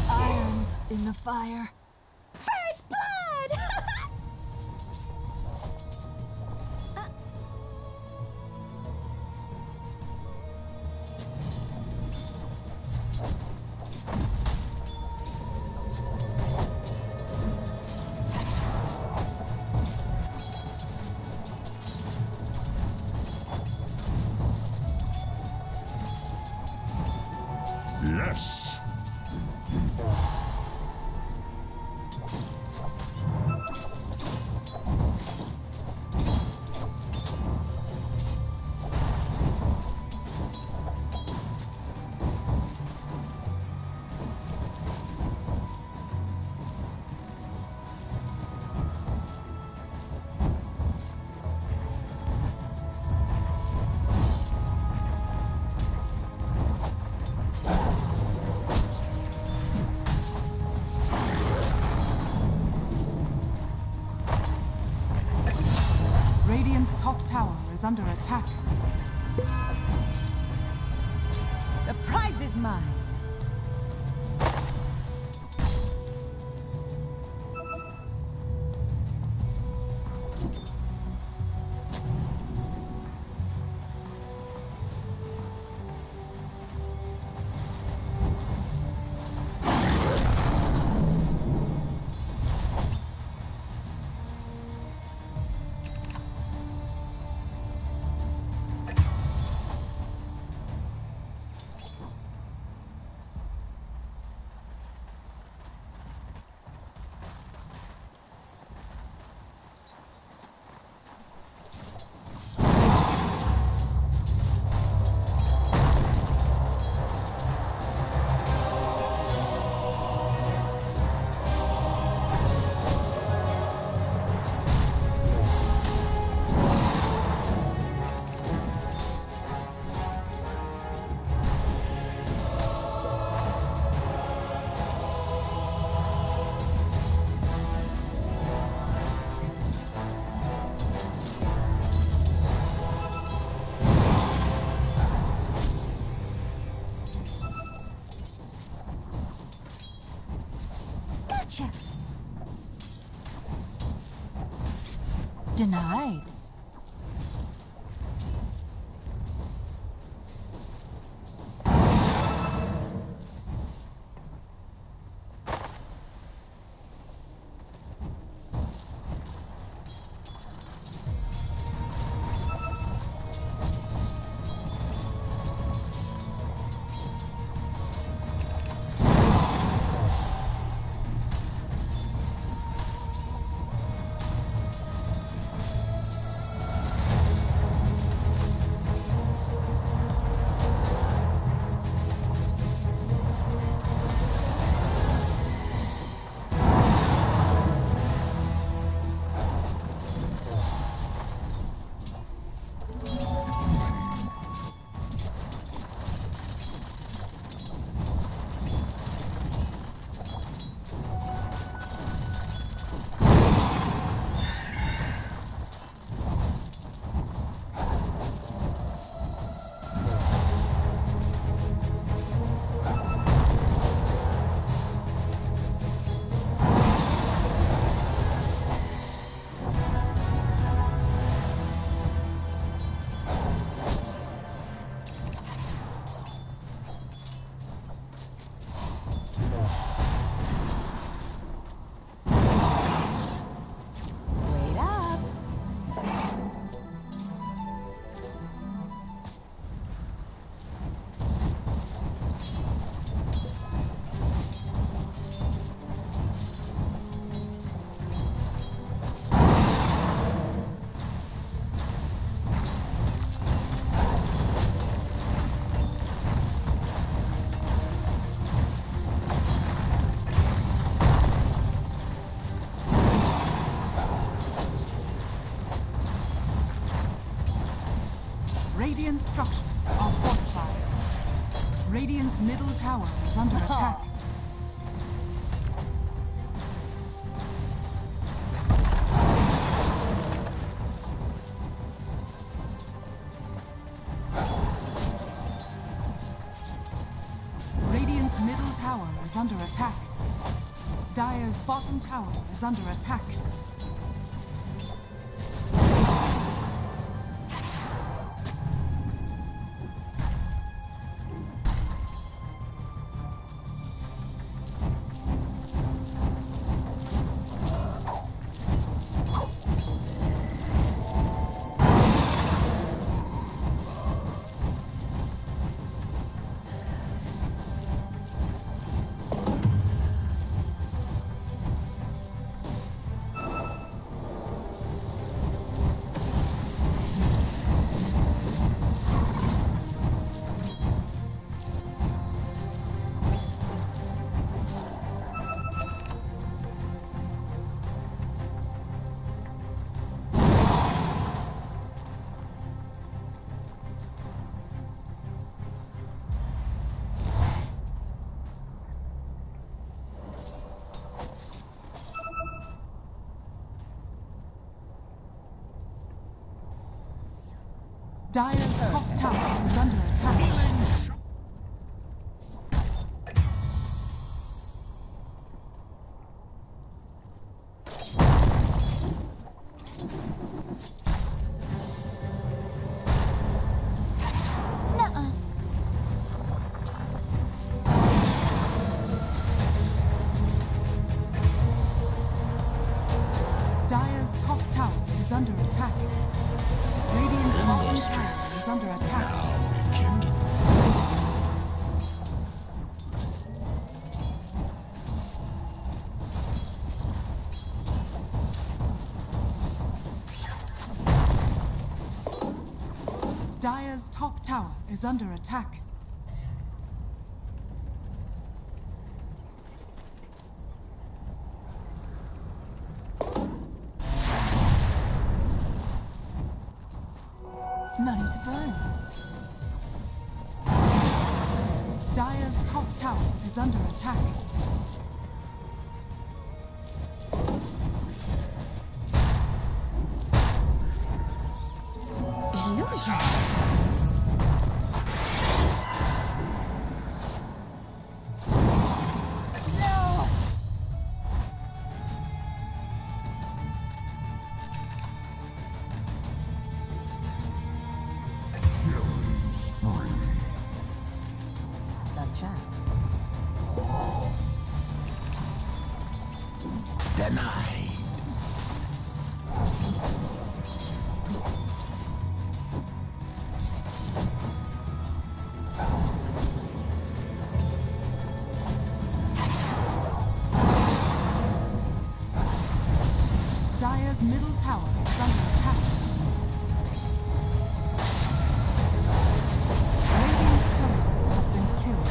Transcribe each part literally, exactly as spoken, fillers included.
Irons in the fire. First blood! Yes. Radiant's top tower is under attack. The prize is mine. Gotcha. Denied. Wait up. Radiant structures are fortified. Radiant's middle tower is under attack. Radiant's middle tower is under attack. Dire's bottom tower is under attack. Dire's top tower is under attack. Nuh-uh. Dire's top tower is under attack. Radiant's bottom tower is under attack. Now rekindle. Dire's top tower is under attack. Money to burn. Dire's top tower is under attack. Illusion. No. The chance. Denied. Dire's middle tower is under attack. Radiant's courier has been killed.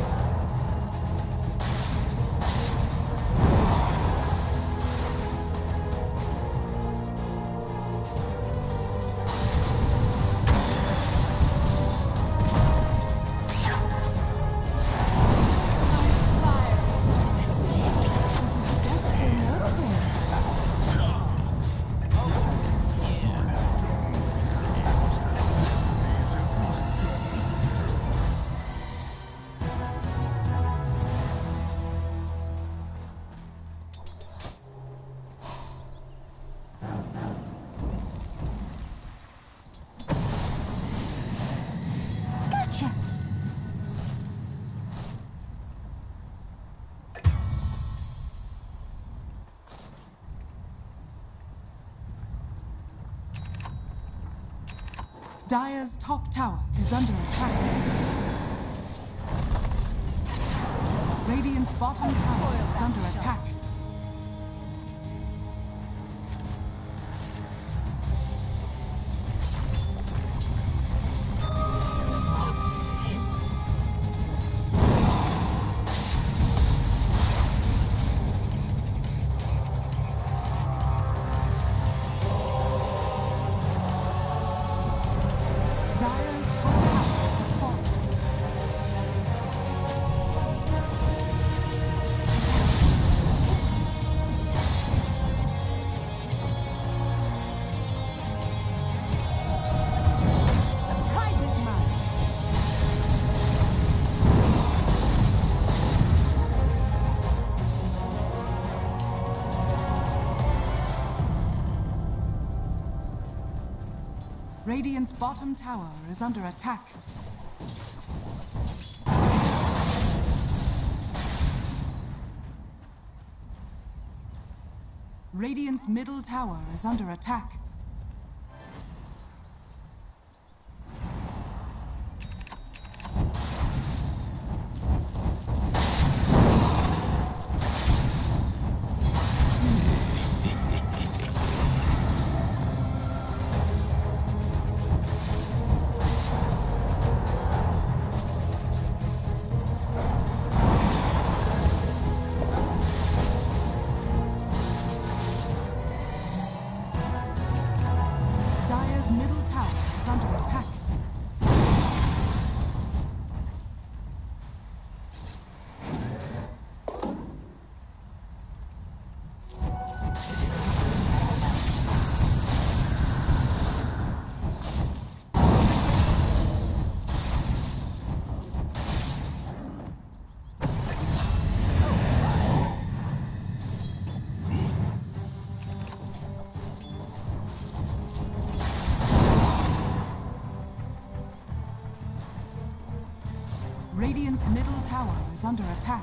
Gotcha. Dire's top tower is under attack. Radiant's bottom tower is under attack. Dire's top tower is falling. Radiant's bottom tower is under attack. Radiant's middle tower is under attack. Middle tower is under attack. Radiant's middle tower is under attack.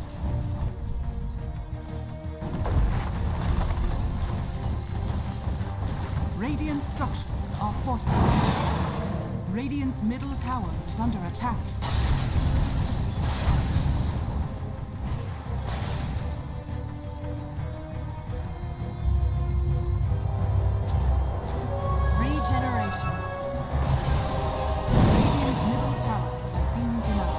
Radiant structures are fortified. Radiant's middle tower is under attack. Regeneration. Radiant's middle tower has been denied.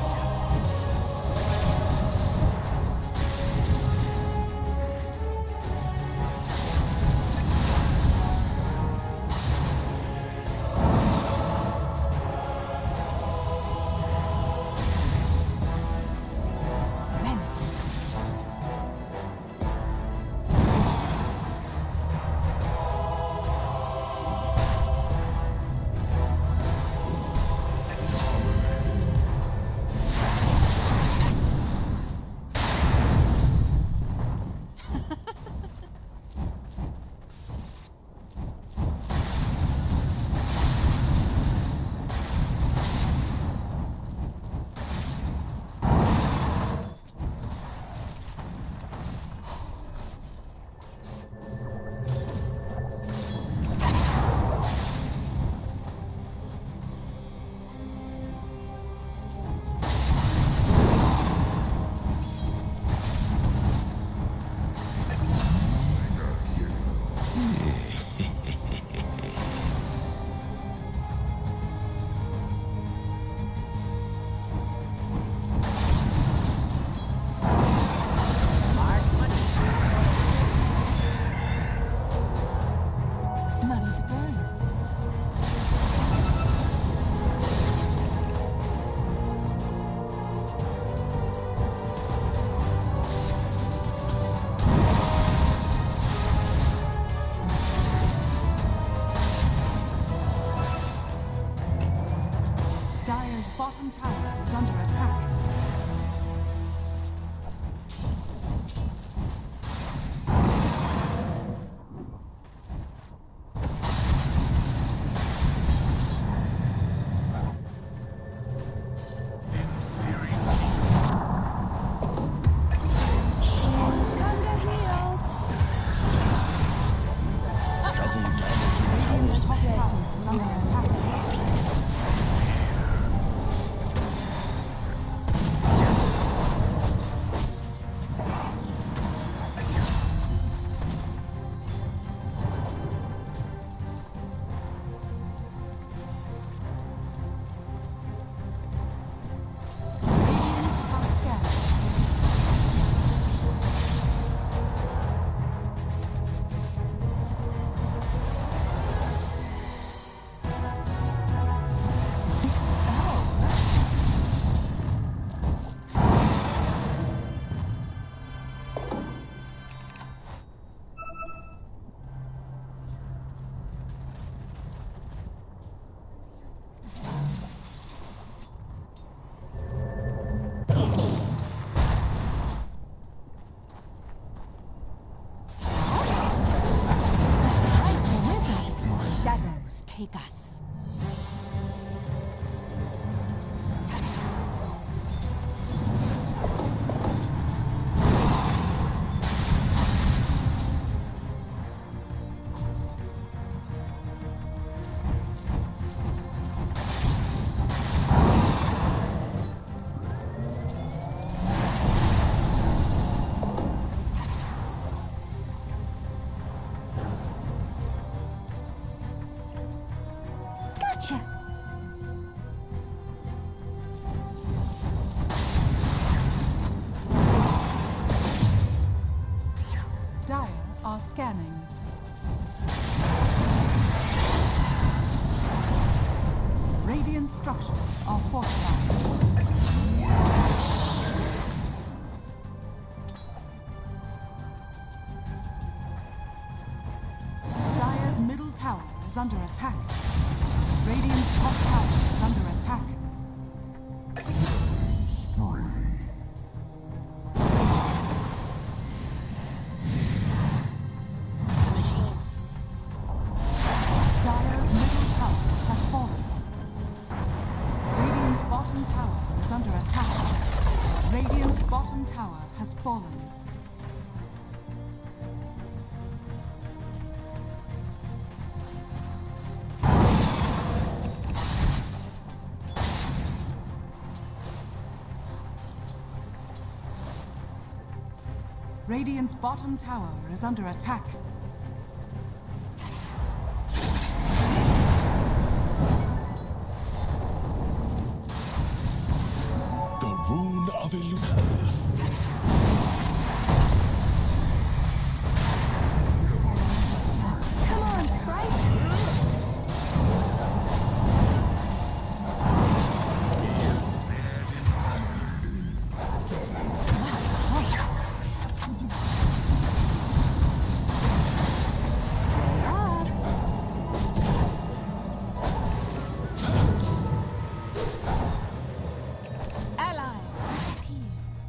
Dire's bottom tower is under attack. Radiant's top tower is under attack. Shadows take us. Scanning. Radiant structures are fortified. Dire's middle tower is under attack. Radiant's top tower is under attack. Dire's middle tower has fallen. Radiant's bottom tower is under attack. Radiant's bottom tower has fallen. Radiant's bottom tower is under attack. The rune of illusion. Come on, Sprite! Allies disappear.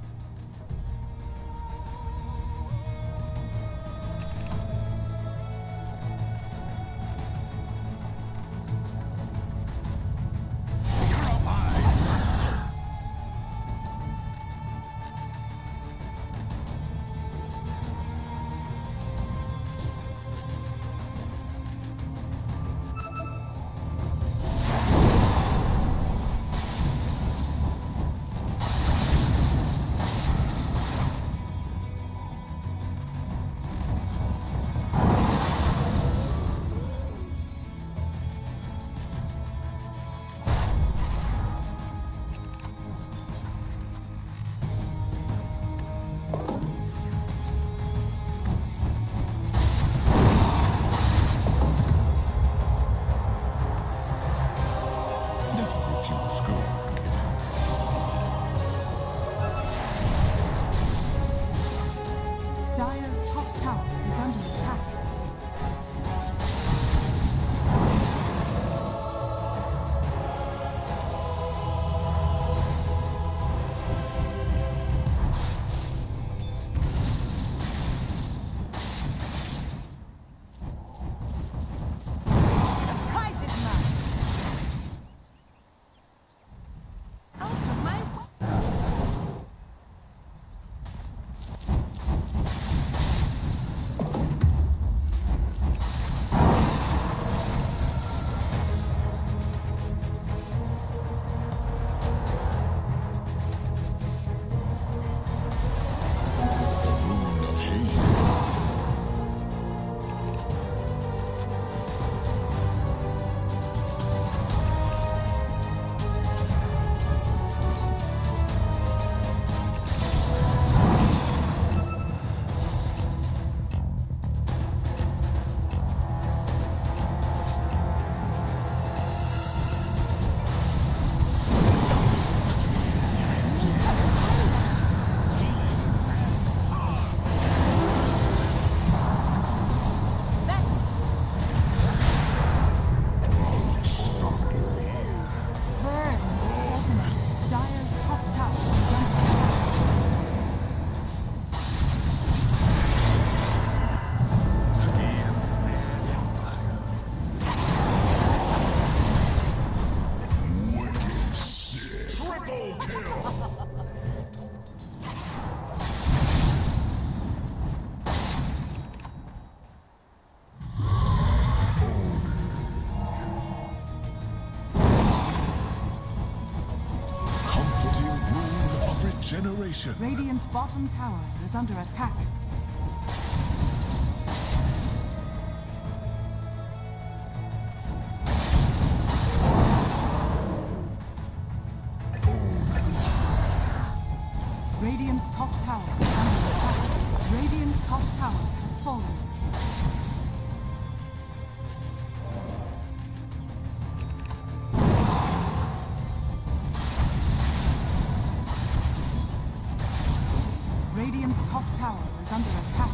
Never refuse good given. Dire's top tower is under attack. The prize is mine! Out of my way! Rune of haste. Burns, doesn't it? Dire's top tower is under attack. Triple kill. Comforting rune of regeneration. Radiant's bottom tower is under attack. Radiant's top tower is under attack. Radiant's top tower has fallen. is under attack.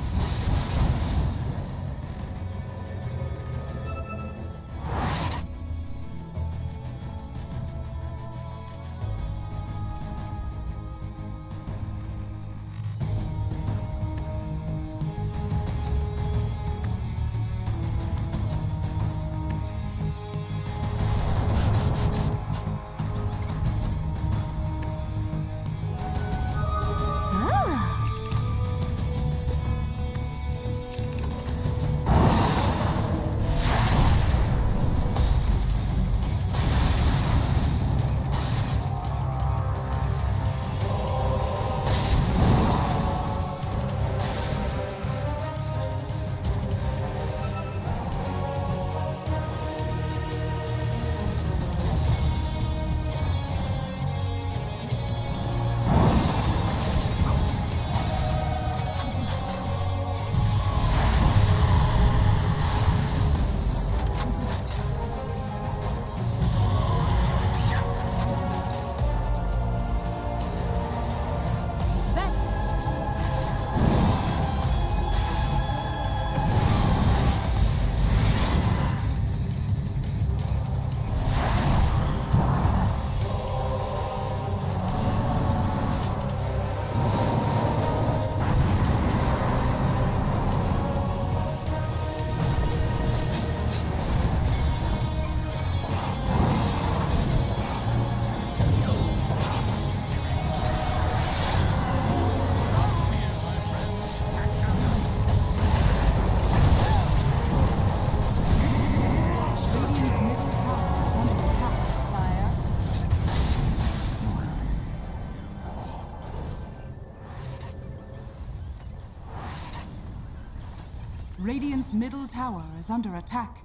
Radiant's middle tower is under attack.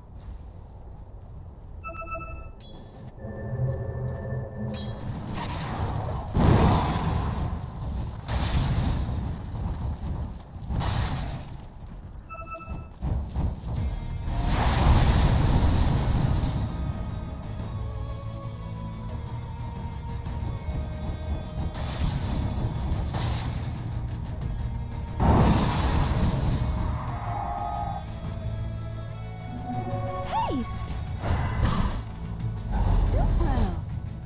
Haste! Do well.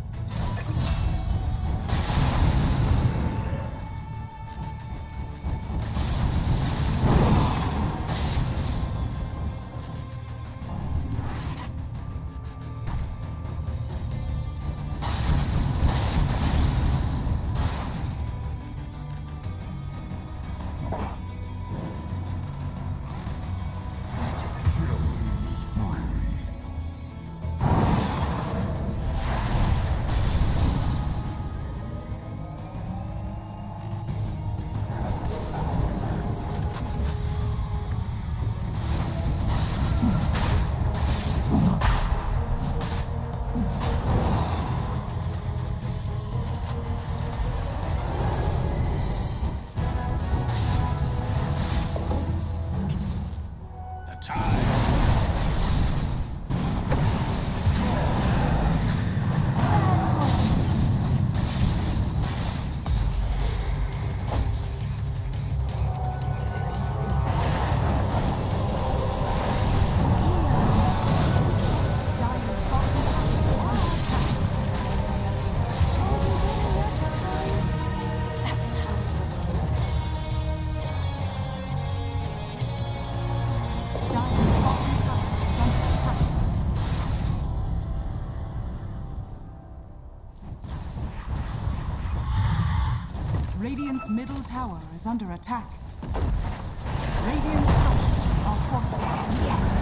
Radiant's middle tower is under attack. Radiant structures are fortified.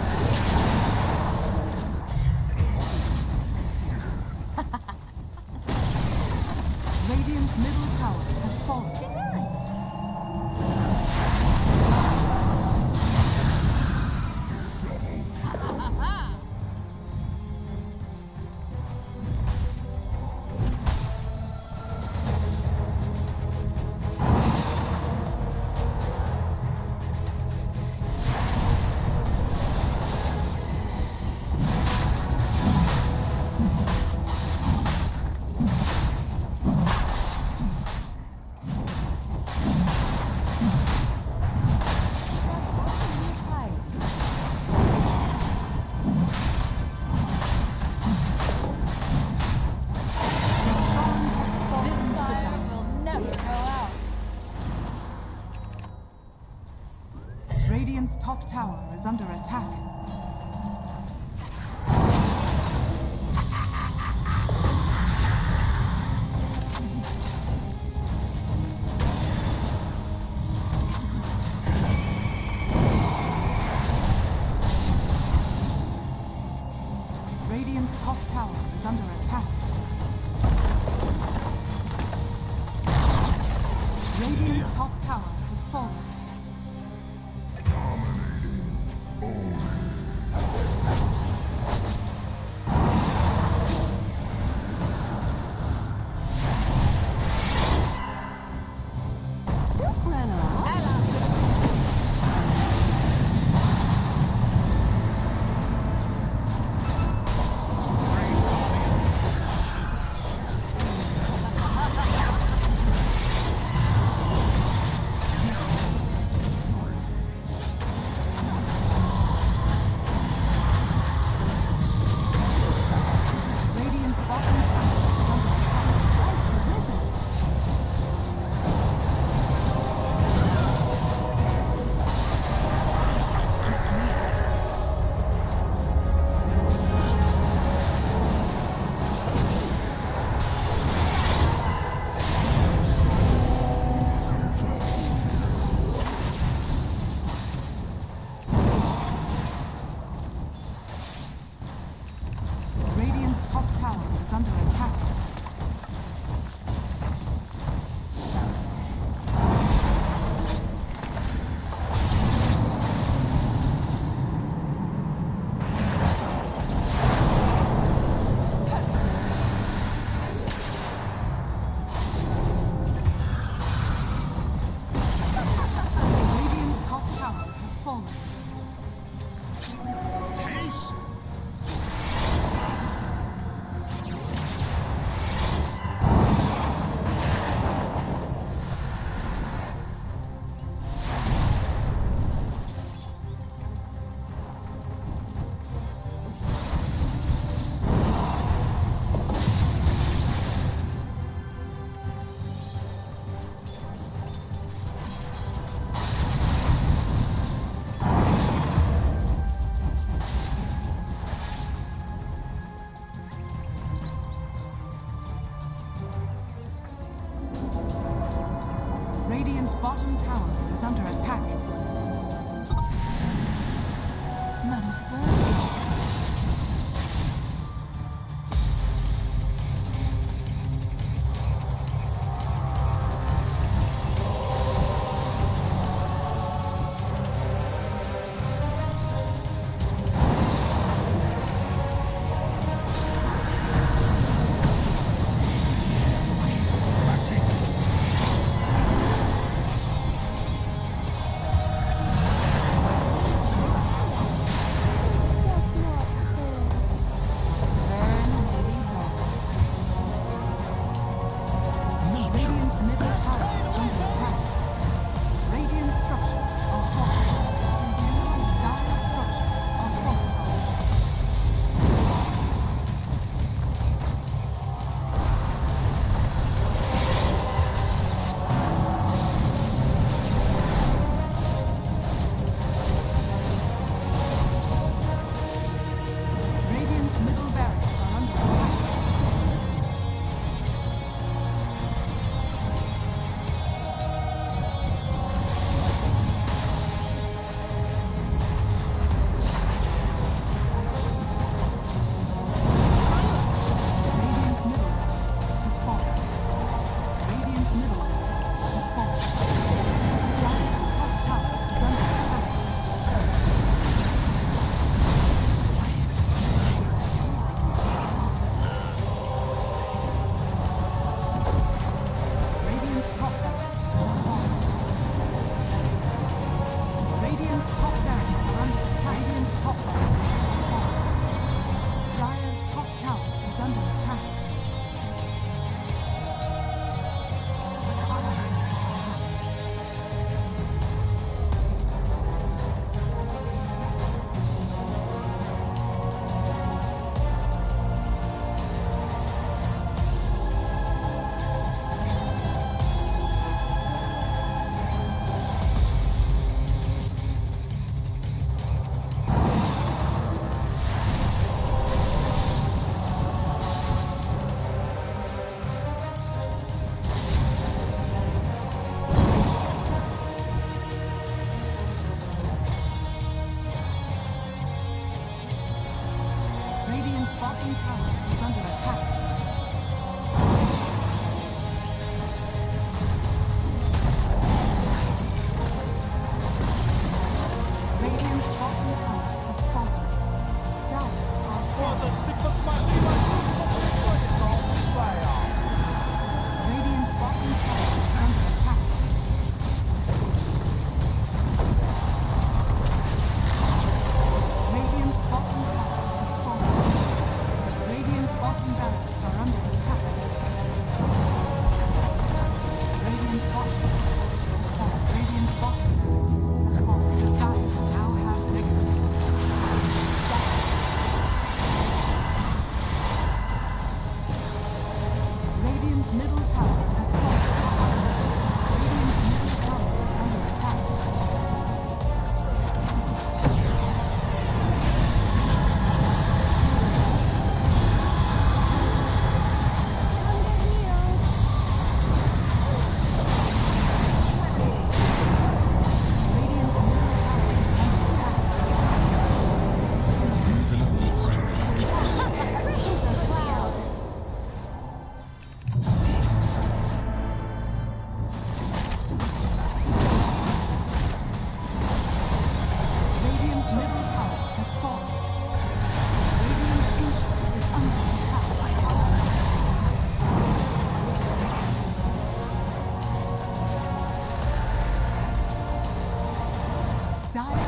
Radiant's middle tower has fallen. Radiant's top tower is under attack. Radiant's top tower is under attack. Radiant's top tower has fallen. Radiant's bottom tower is under attack. Money to burn. It's just not bottom tower is under attack. Radiant's bottom tower has fallen. Dire are scared. Radiant's bottom tower is under attack. Radiant's bottom tower has fallen. Radiant's bottom barracks are under attack. Radiant's bottom barracks has fallen. Radiant's bottom barracks has fallen. The Dire now have victories. Radiant's middle tower has fallen. Radiant's middle tower is under attack. Radiant's middle tower is under attack. She's a cloud. Radiant's middle tower has fallen. Radiant's ancient is under attack. Dire